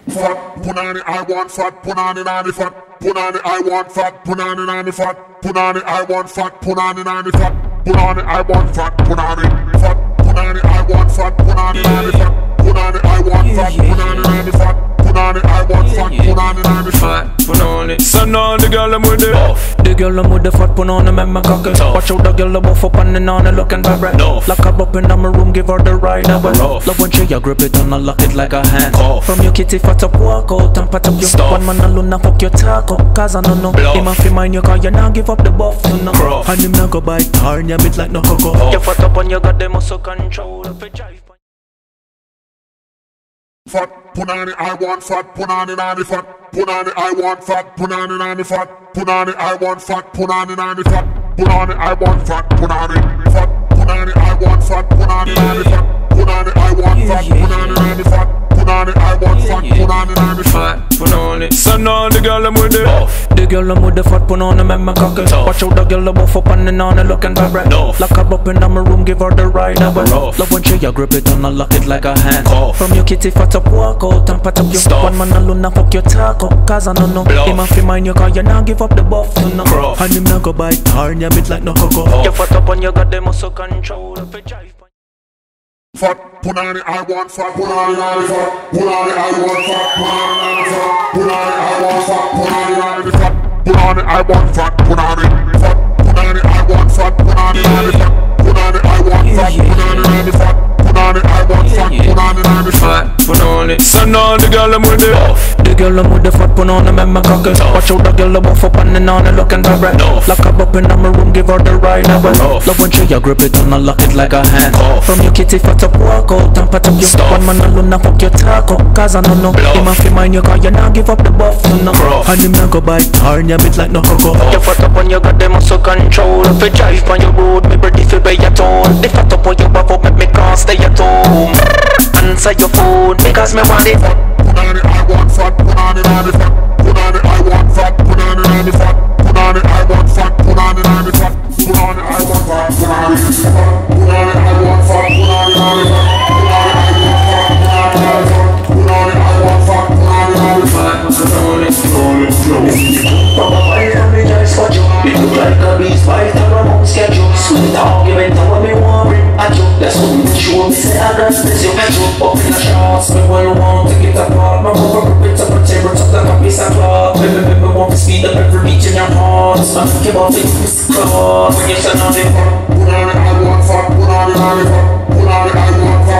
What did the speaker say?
Fat punani, I want fat punani nani fat punani, I want fat punani nani fat punani, I want fat punani nani fat punani, I want fat punani fat punani, I want fat punani nani fat punani, I want fat punani nani fat punani, I want fat punani nani fat punani. So now the girl I'm with the buff. The girl I'm with the fat punani make me cocky. Watch out the girl I'm buff up and on and looking vibrant. Lock her up in my room, give her the ride. Love when she grip it and I lock it like a hand. From your kitty fat up, walk out and pat up your stuff. One man alone and fuck your taco, cause I don't know. Him a fi mind you cause you not give up the buff to no. And him not go bite hard, you bit like no cocoa. You fat up and you got the muscle control of a jive. Fat punani, I want fat punani nani fat punani, I want fat punani nani fat punani, I want fat punani nani fat punani, I want fat punani fat punani, I want fat punani nani fat punani, I want fat punani nani fat punani, I want fat punani nani fat punani. So now the girl I'm with the buff. The girl I'm with the fat punani make me cocky. Watch out the girl I'm buff up and on and looking vibrant. Lock her up in my room, give her the ride. Love when she grip it and I lock it like a hand. From your kitty fat up, walk out and pat up your stuff. One man alone and fuck your taco, cause I don't know. Him a fi mind you cause you not give up the buff to no. And him not go bite hard, you bit like no cocoa. You fat up and you got the muscle control of a jive. Fat punani, I want fat punani nani fat punani, I want fat punani nani fat punani, I want fat punani nani fat punani, I want fat punani fat punani, I want fat punani nani fat punani, I want fat punani nani fat punani, I want fat punani nani fat punani. So now the girl I'm with the buff. The girl I'm with the fat punani make me cocky. Watch out the girl I'm buff up and on and looking vibrant. Lock her up in my room, give her the ride. Love when she grip it and I lock it like a hand. From your kitty fat up, walk out and pat up your stuff. One man alone and fuck your taco, cause I don't know. Him a fi mind you cause you not give up the buff to no. And him not go bite hard, you bit like no cocoa. You fat up when you got the muscle control. If you drive on your road, me ready fi pay your toll. The fat up when you have up, make me can't stay at home. Answer your phone because me want it. Punani, I want fat punani nani fat punani, I want fat punani nani fat punani, I want fat punani nani fat punani, I want fat punani nani fat punani, I want fat punani nani fat punani, I want fat punani nani fat punani, I want fat punani nani fat. Papa fight and me just got you. It look like a beast fight on a monk's schedule. Sweet argument and when me want bring at you. That's what me show me say I got this you got you. Up in the shots, me well want to get apart. My cover grip up a table, top like a piece of cloth. Me want to speed up every beat in your heart. Man, give up it, Mr. Claus. When you turn on the punani, I want fat punani nani fat punani, I want fat